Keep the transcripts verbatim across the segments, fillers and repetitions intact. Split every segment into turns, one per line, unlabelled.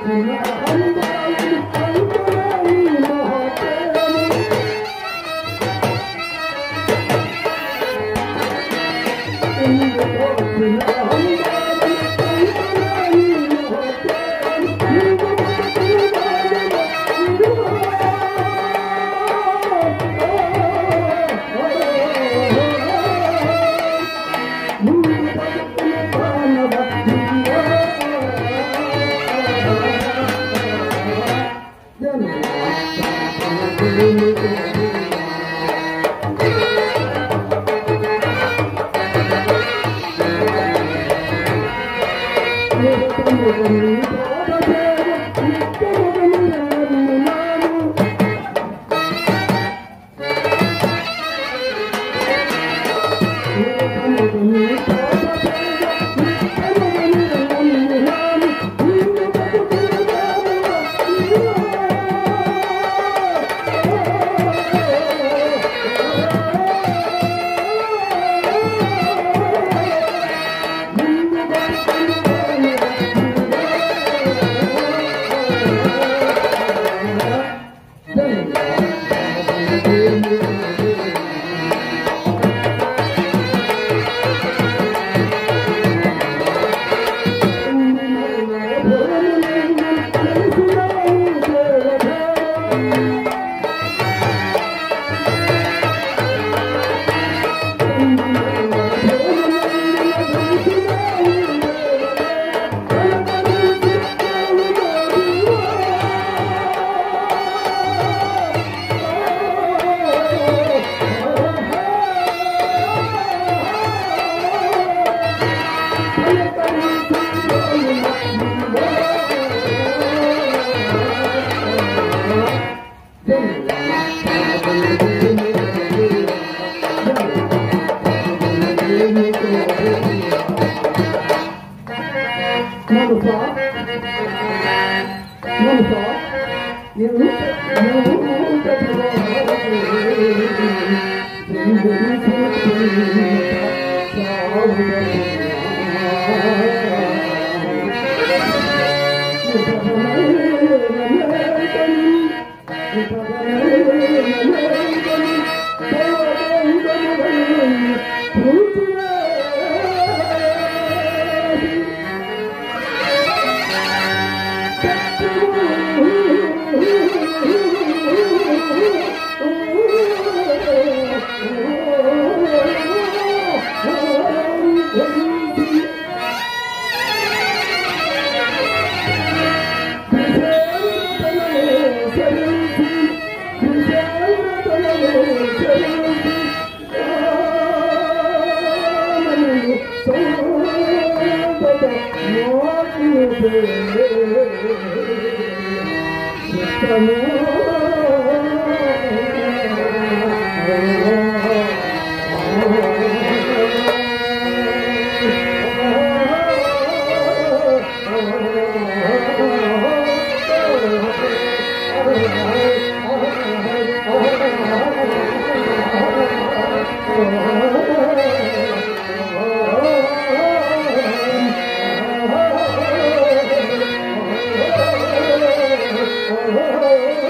Oh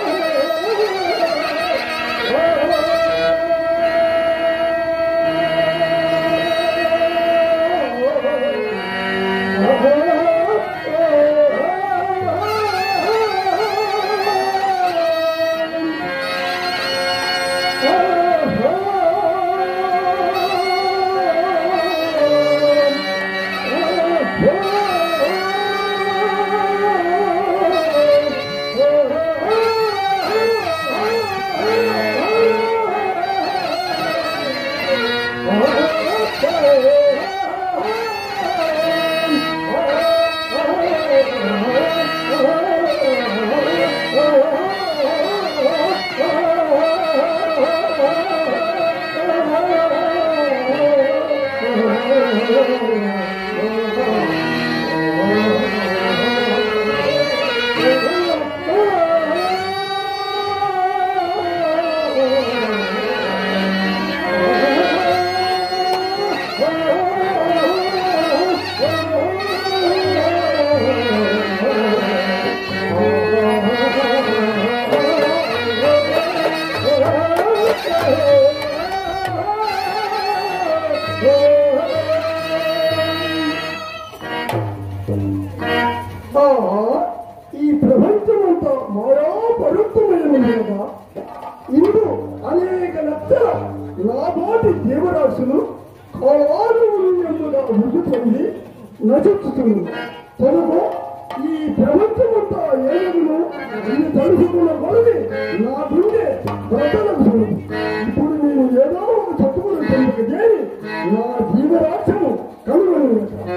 అన్ని తలుసుకున్న కొడుకు నా గుండె బ్రతలకు చూడు. ఇప్పుడు నేను ఏదో ఒక చెట్టుకుని చెందుకు చేరి నా జీవరాక్షము కనుగొని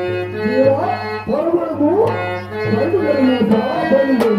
జీవా పరమము రైతులను బయలుదేరి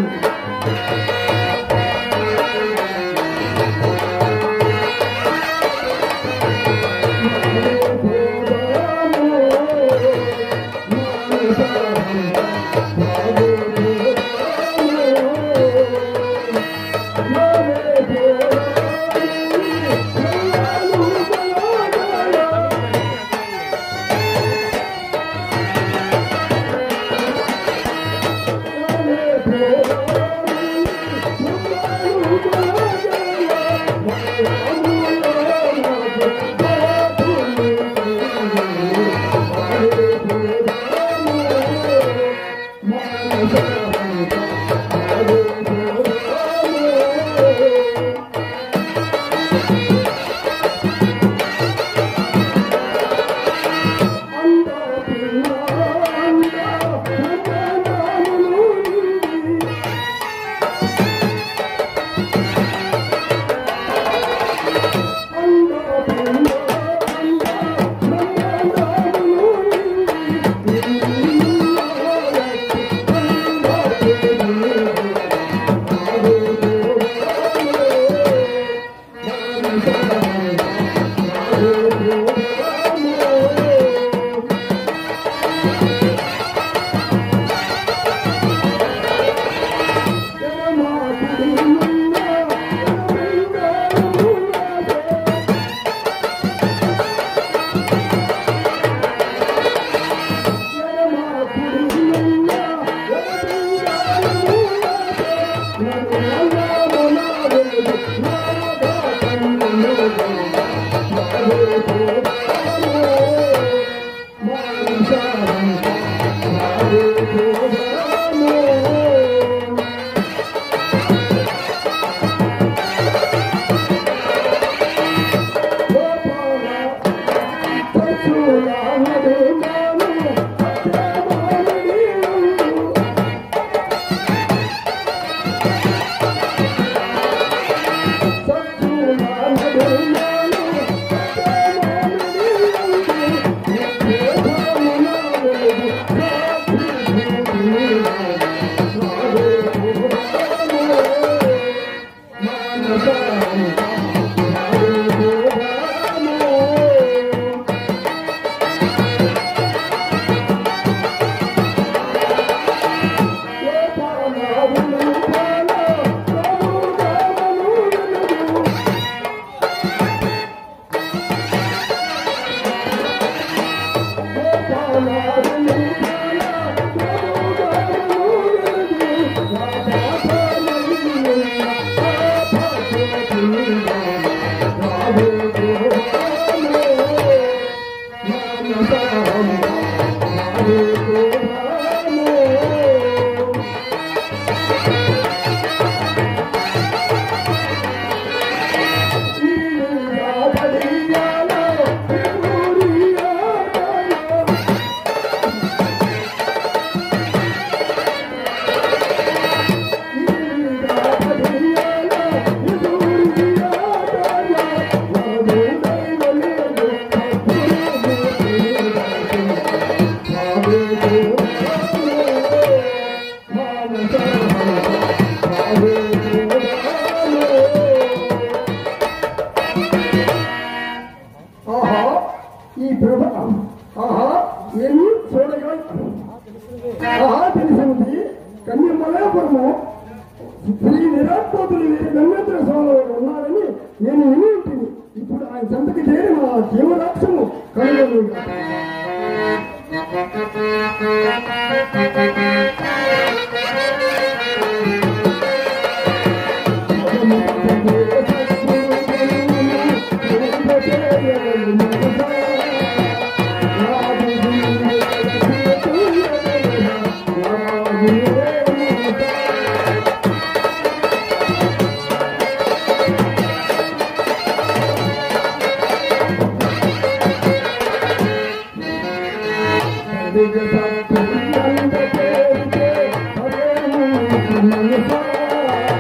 Thank you.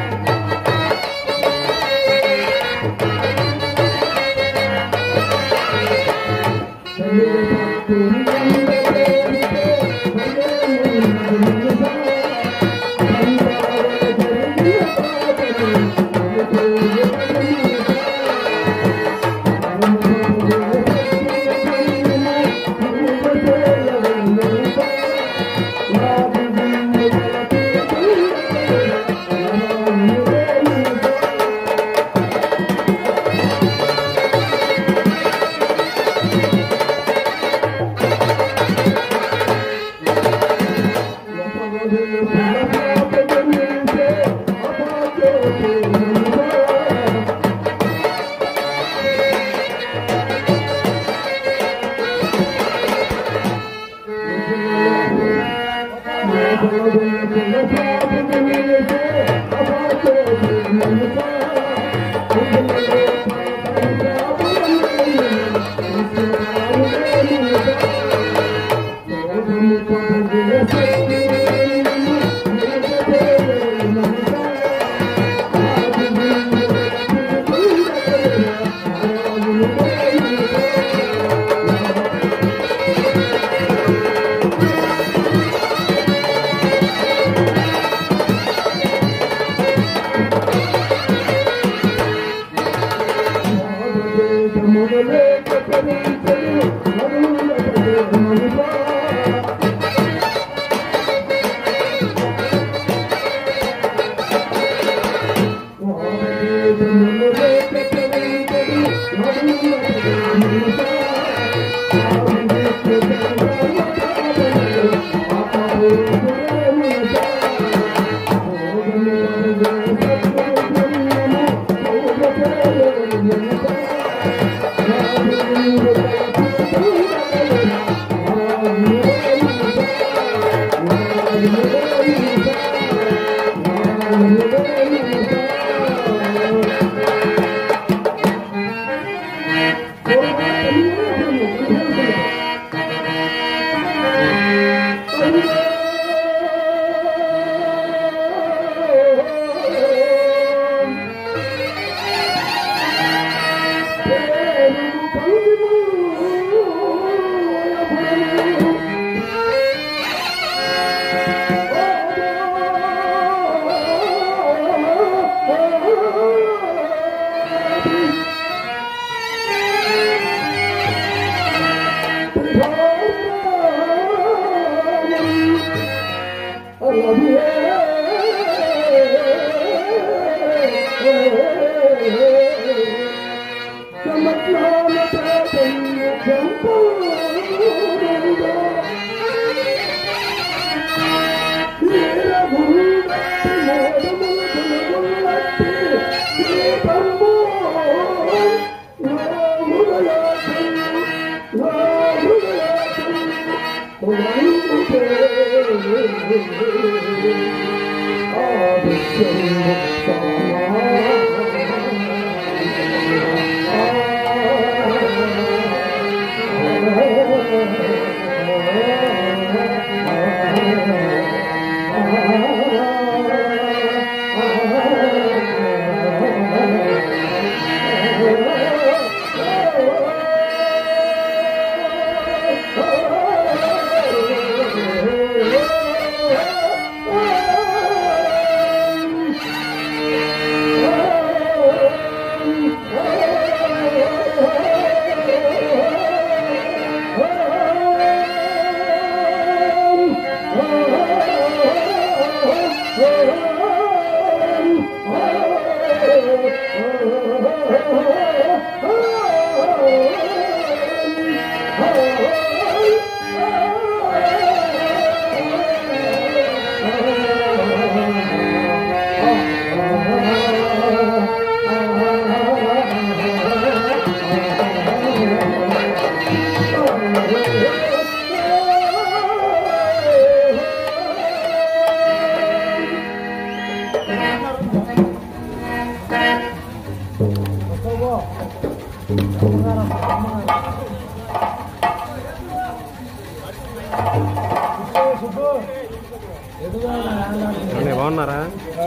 బాగున్నారా?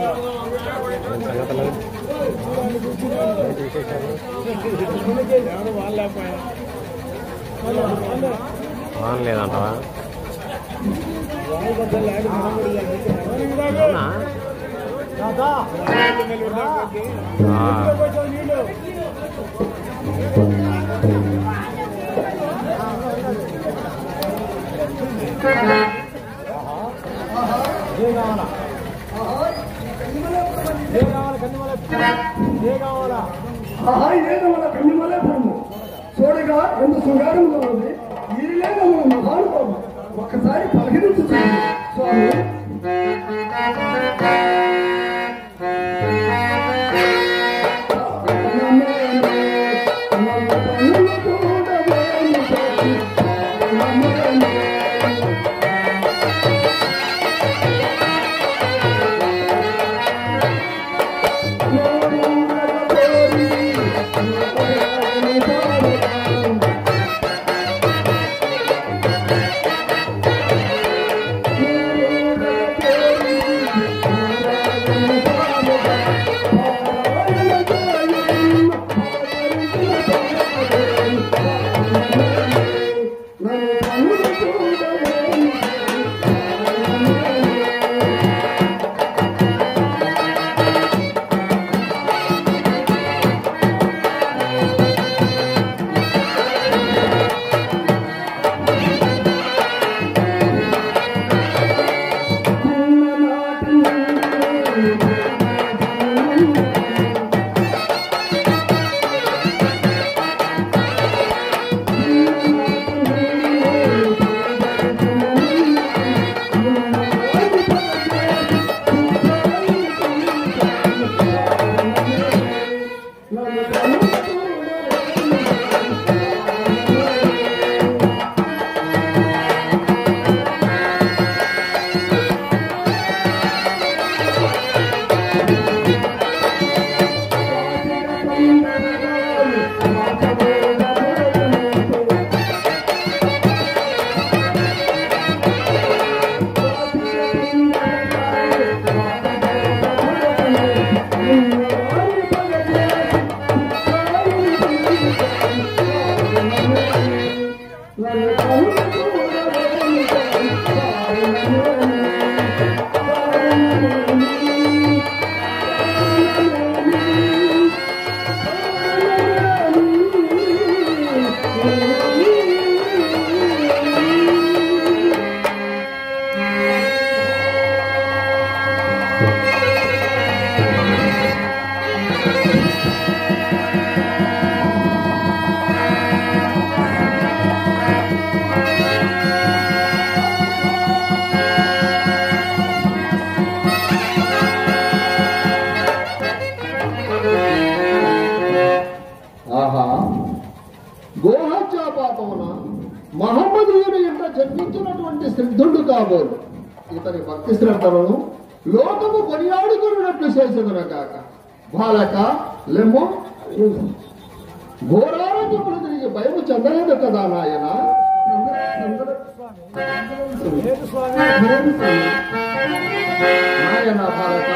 లేదంటవా?
చూడగా ఎంత శృంగారంలో ఉంది. ఈరిలేక మహానుభావం ఒక్కసారి పలకరించి స్వామి.
మహమ్మదీయుడు ఇంట జన్మించినటువంటి సిద్ధుడు కాబోలు. ఇతని భక్తి శ్రద్ధలను లోకము కొనియాడుకున్నట్లు చేసేదన కాక బాలక లెమ్మో ఘోరారోగ్యములు తిరిగి భయము చెందలేదు కదా నాయన. నాయన బాలక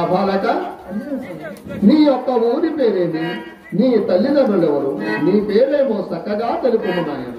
బాలక,
అయ్యో స్వామి.
నీ యొక్క ఊరి పేరేమి, నీ తల్లిదండ్రులు ఎవరు, నీ పేరేమో చక్కగా తెలుపుము నాయన.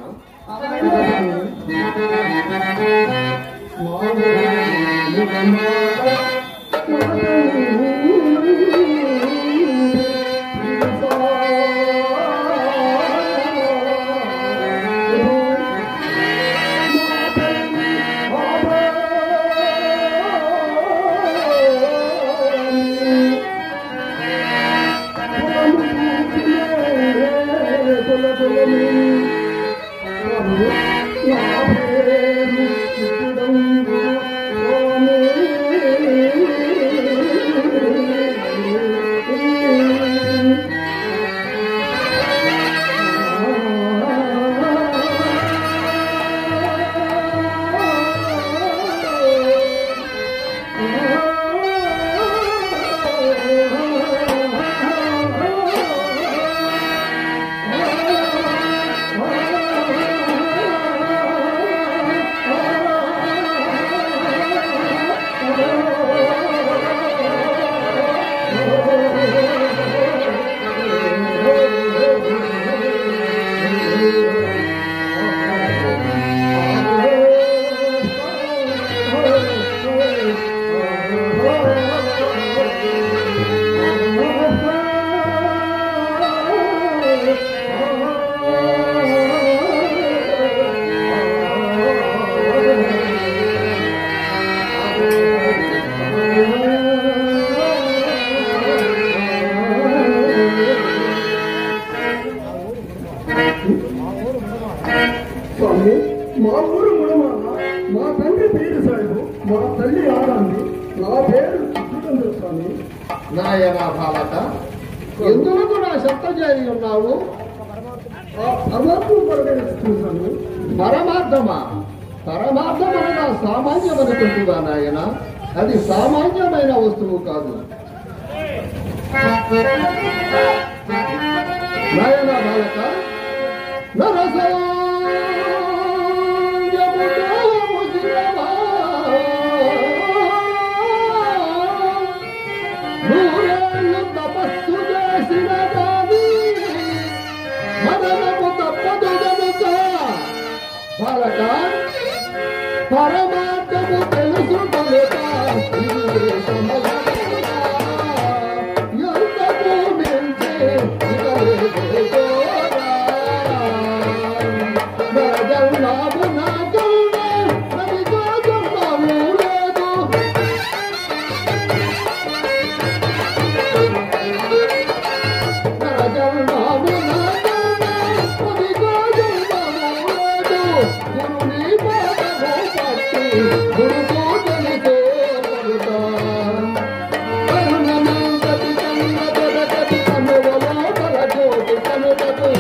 స్వామి, మా ఊరు ముడమాల, మా తండ్రి పేరు సాయిబు, మా తల్లి ఆరాంది, నా పేరు చిత్తుచంద్ర స్వామి.
నాయన బాలక, ఎందుకు నా శబ్ద చేరి ఉన్నావు?
ఆ పరమాత్మ పరమైన స్వామి.
పరమార్థమా? పరమార్థమనగా సామాన్యమనుకుంటుగా నాయన, అది సామాన్యమైన వస్తువు కాదు నాయన బాలక. నరస నూరేళ్ళు తపస్సు చేసిన కానీ మరణము తప్పదు గనుక బాలక, పరమాత్మము తెలుసు కనుక ఇదే సమయముగా ఎంతకు మించి ఇక లేదు నరజన్మాము నా కన్నా నదిగా జన్మము లేదు. నరజన్మాము నా కన్నా నదిగా జన్మము లేదు. గురుని పాదము పట్టి గురుతో తెలిసే కలుతా. కరుణమంతటి కన్న దొరకటి కనువలో పరజోటి కనుటకు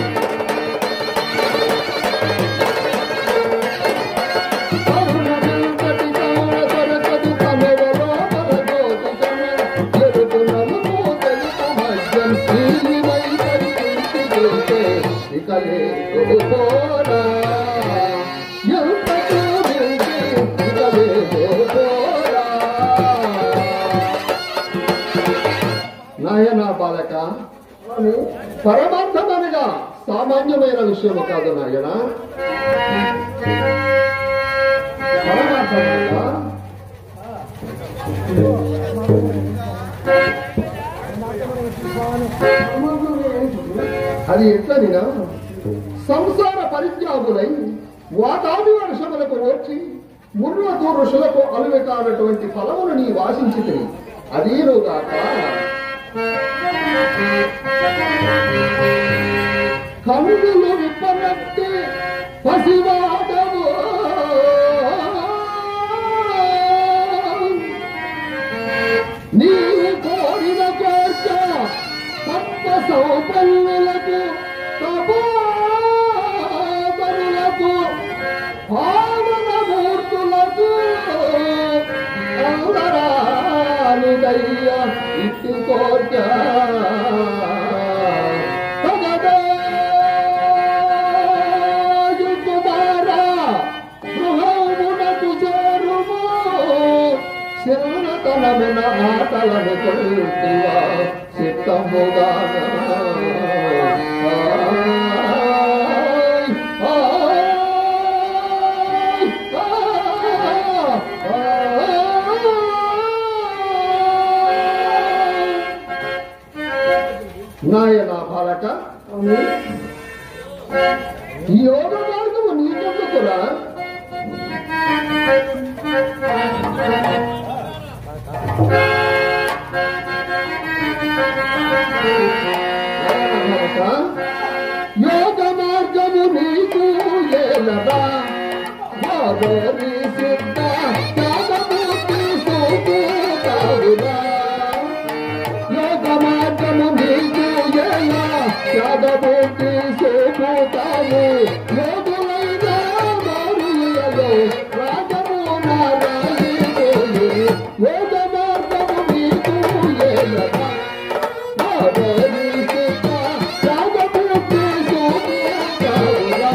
నాయన బాలక, పరమార్థమనగా సామాన్యమైన విషయము కాదు నాయన. పరమార్థమనగా అది ఎట్లనినా సంసార పరిత్యాగులై వాతాది వర్షములకు వచ్చి ముర్రతో ఋషులకు అలువె కానటువంటి ఫలమును నీ వాసించితివి. అదేనుగాక కనులు విప్పనట్టి పసివాడవు నీవు కోరిన కోర్క తప్ప సౌపన్నులకు తపోబరులకు పావనమూర్తులకు అందరానిదయ్య ఇట్టి కోర్క శరణతనమే చిత్తమున ఆటలను కొల్తివా చిత్తముగా నాయన బాలక ఈ యోగ మార్గము నీకెందుకురా? యోగ మార్గము నీకు ఏలరా వాదరి సిద్ధ త్యాగమూర్తి సూపుతావురా. యోగ మార్గము నీకు ఏల త్యాగమూర్తి సూపుతావు. యోగులైన మారులలో రాగము నారాయణుడు. యోగ మార్గము నీకు ఏలరా వాదరి సిద్ధ త్యాగమూర్తి సూపుతావురా.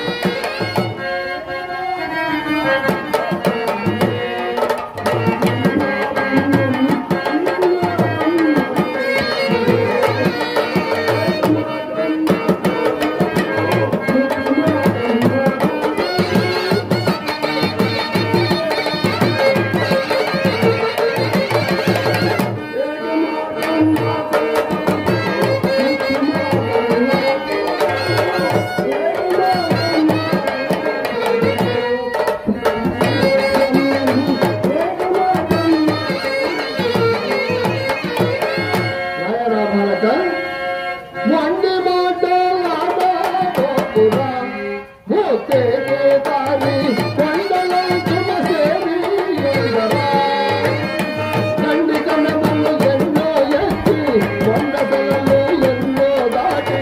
మండి మాటలాడబోకురా మోతే దారి కొండలై తుమసేరి ఎందరా. గండి కణములు ఎన్నో ఎత్తి కొండలు ఎన్నో దాటి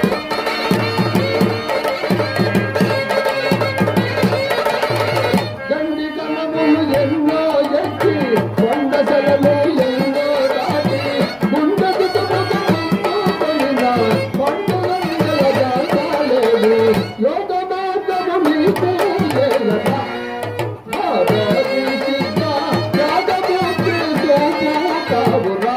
గండి కణములు ఎన్నో ఎత్తి కొండలు ఎన్నో దాటి గుండెకు యోగ మార్గము నీకు ఏలరా వాదరి సిద్ధ త్యాగమూర్తి సూపుతావురా.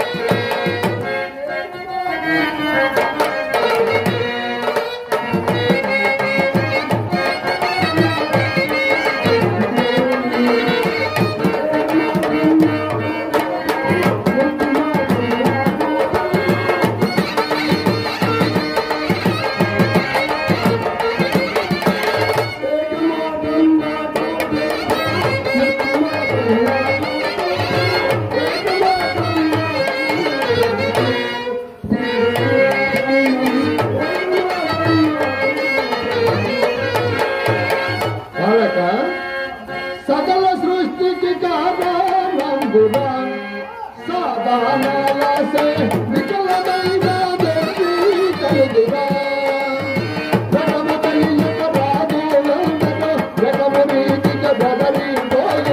సకల సృష్టికి కారణంబురా సాధారణలసే వికలమైన వ్యక్తి కలుగురా. రకము కలియక బాధులందరూ రకము రీతిక బదలిపోయి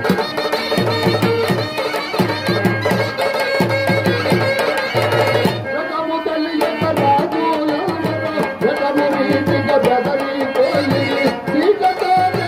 రకము కలియక బాధులందరూ రకము రీతిక బదలిపోయి చీకటోనే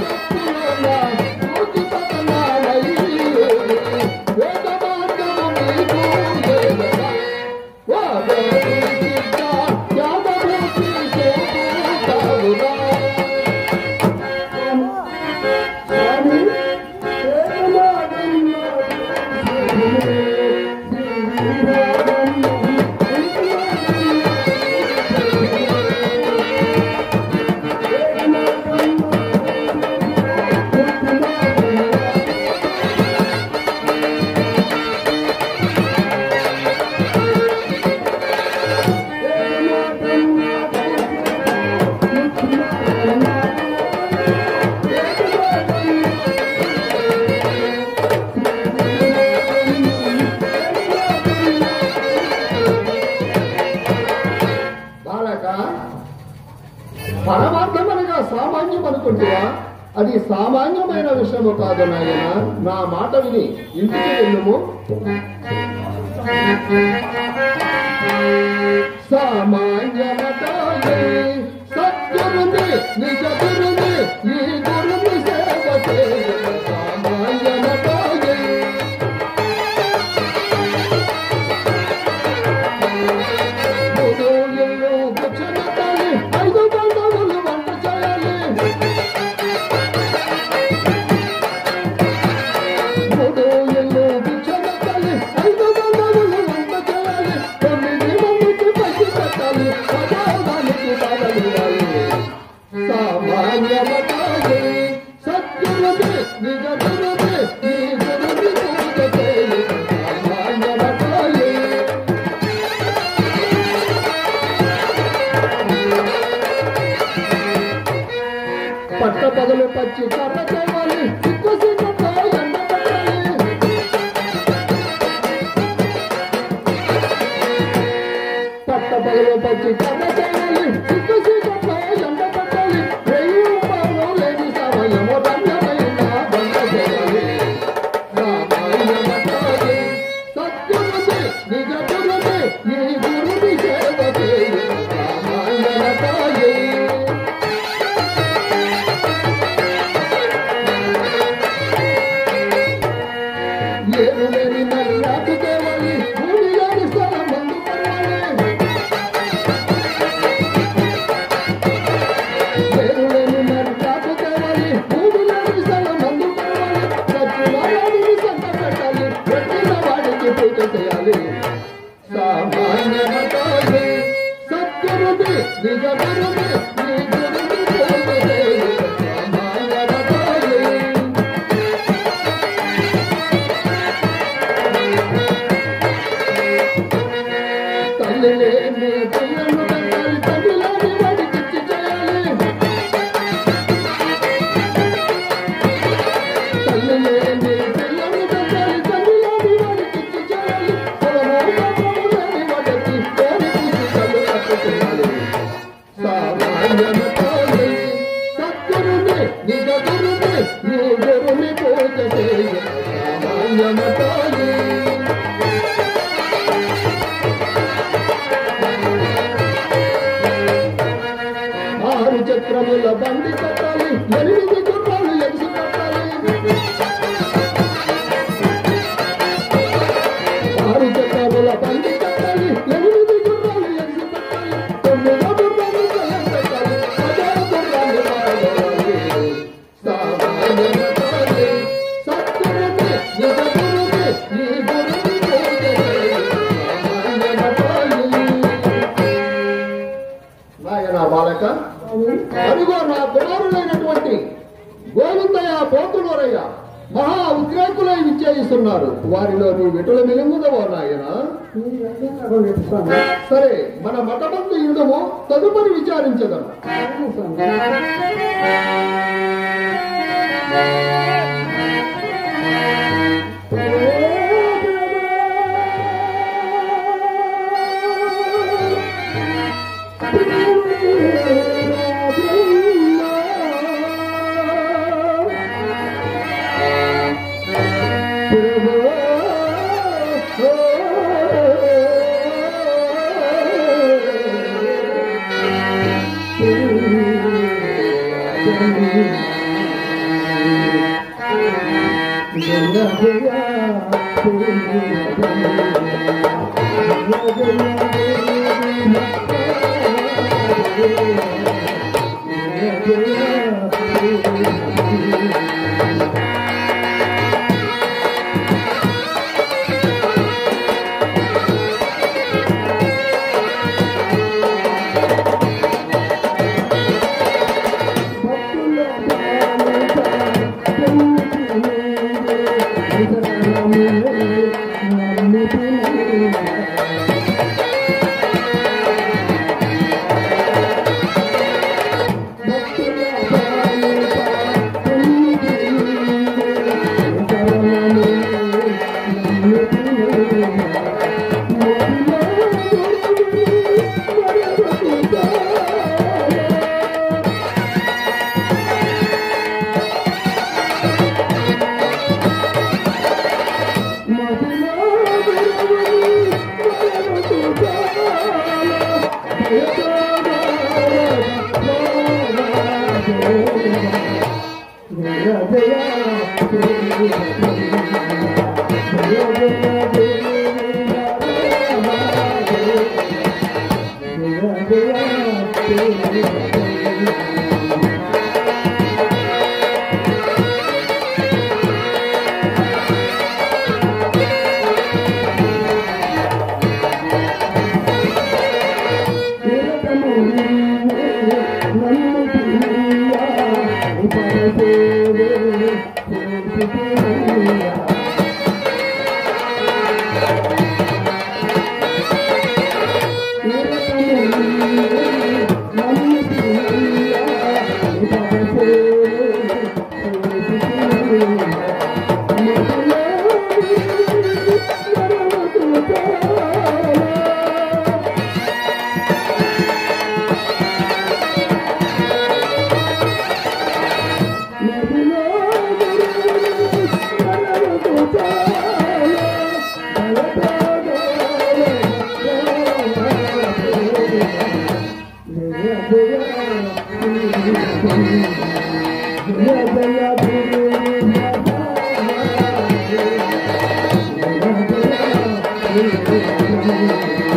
పరమార్థమనగా సామాన్యం అనుకుంటువా? అది సామాన్యమైన విషయము కాదు నాయన. నా మాట విని ఇంటికి వెళ్ళము. సామాన్యమతాయే సద్గురుని నిజ గురుని ఈ గురుని సేవ చేయ. సామాన్యమతాయే సామాన్యమతాయే సత్యమతే నిజ గురుదే నీ గురుని పూజ చేయి సామాన్యమతాయే పట్ట పగలు పచ్చి కర్ర చేయాలి సిక్కు సిగ్గుతో ఎండ పెట్టాలి పట్ట పగలు పచ్చి కర్ర చేయాలి సిక్కు సిగ్గుతో ఎండ పెట్టాలి వెయ్యి రూపాయలు లేని సమయము దండమైన బండ చేయాలి సామాన్యమతాయే సత్యమతే నిజ గురుదే నీ గురుని సేవ చేయి సామాన్యమతాయే ఏరులేని నల్లాకు తేవాలి భూమిలోని స్థలం మందు పడాలి ఏరులేని నల్లాకు తేవాలి భూమిలోని స్థలం మందు పడాలి సత్తుల వాడిని సంత పెట్టాలి పెట్టిన వాడికి పూజ చేయాలి సామాన్యమతాయే సత్యమతే నిజ గురుదే నీ గురుని పూజ చేయి సామాన్యమతాయే తల్లిలేని పిల్లను కట్టాలి తల్లిలేని వాడికిచ్చి చేయాలి తల్లిలేని పిల్లను కట్టాలి తల్లిలేని వాడికిచ్చి చేయాలి పొలము పాపము లేని వాడికి కోరి పూసి కళ్ళు కట్టు చేయాలి సామాన్యమతాయే సత్యముదే నిజ గురుదే నీ గురుని పూజ చేయి సామాన్యమతాయే ఆరు చక్రముల బండి కట్టాలి ఎనిమిది గుర్రాలు ఎగిసి పట్టాలి ఆరు చక్రముల బండి కట్టాలి ఎనిమిది గుర్రాలు ఎగిసి పట్టాలి తొమ్మిది గుర్రాలు కళ్ళం పెట్టాలి పదహారు గుర్రాలు పాడాలి సామాన్యమతాయే సత్యమతే నిజ గురుదే నీ గురుని పూజ చేయి సామాన్యమతాయే నాయనా బాలక అదిగో నా కుమారులైనటువంటి గోవిందయ్య పోతులూరయ్య మహా ఉద్రేకులై విచ్చేయిస్తున్నారు వారిలో నీ విటుల మిలుగుదవో నాయన సరే మన మఠబంధు ఇందుము తదుపరి విచారించదను
నన్ను
Thank you.